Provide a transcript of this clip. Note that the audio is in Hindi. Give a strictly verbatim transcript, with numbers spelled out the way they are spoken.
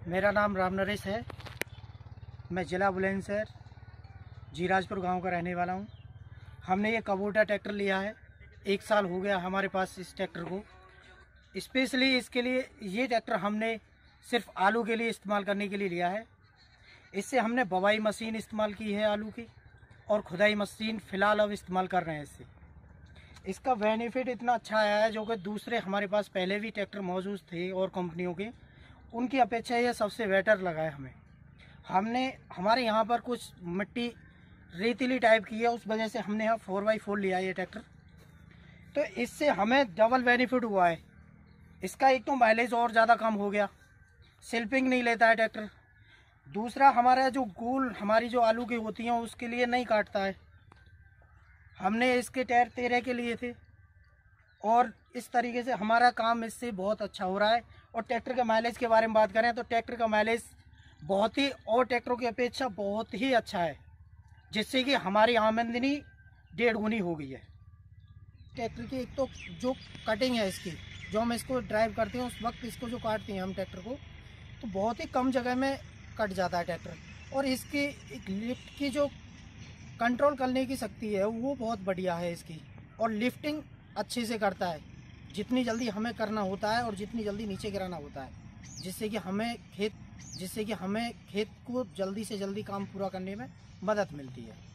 मेरा नाम राम नरेश है। मैं ज़िला बुलंदशहर जीराजपुर गांव का रहने वाला हूं। हमने ये कबूटा ट्रैक्टर लिया है, एक साल हो गया हमारे पास इस ट्रैक्टर को। स्पेशली इसके लिए ये ट्रैक्टर हमने सिर्फ आलू के लिए इस्तेमाल करने के लिए लिया है। इससे हमने बवाई मशीन इस्तेमाल की है आलू की, और खुदाई मशीन फ़िलहाल अब इस्तेमाल कर रहे हैं। इससे इसका बेनिफिट इतना अच्छा आया है, जो कि दूसरे हमारे पास पहले भी ट्रैक्टर मौजूद थे और कंपनियों के, उनकी अपेक्षा ये सबसे बेटर लगा है हमें। हमने हमारे यहाँ पर कुछ मिट्टी रेतीली टाइप की है, उस वजह से हमने यहाँ फोर बाई फोर लिया है ये ट्रैक्टर। तो इससे हमें डबल बेनिफिट हुआ है। इसका एक तो माइलेज और ज़्यादा कम हो गया, स्लिपिंग नहीं लेता है ट्रैक्टर। दूसरा, हमारा जो गोल हमारी जो आलू की होती हैं उसके लिए नहीं काटता है। हमने इसके टायर तेरह के लिए थे, और इस तरीके से हमारा काम इससे बहुत अच्छा हो रहा है। और ट्रैक्टर के माइलेज के बारे में बात करें तो ट्रैक्टर का माइलेज बहुत ही और ट्रैक्टरों की अपेक्षा बहुत ही अच्छा है, जिससे कि हमारी आमदनी डेढ़ गुनी हो गई है। ट्रैक्टर की एक तो जो कटिंग है इसकी, जो हम इसको ड्राइव करते हैं उस वक्त इसको जो काटते हैं हम ट्रैक्टर को, तो बहुत ही कम जगह में कट जाता है ट्रैक्टर। और इसकी एक लिफ्ट की जो कंट्रोल करने की शक्ति है वो बहुत बढ़िया है इसकी, और लिफ्टिंग अच्छे से करता है, जितनी जल्दी हमें करना होता है और जितनी जल्दी नीचे गिराना होता है, जिससे कि हमें खेत जिससे कि हमें खेत को जल्दी से जल्दी काम पूरा करने में मदद मिलती है।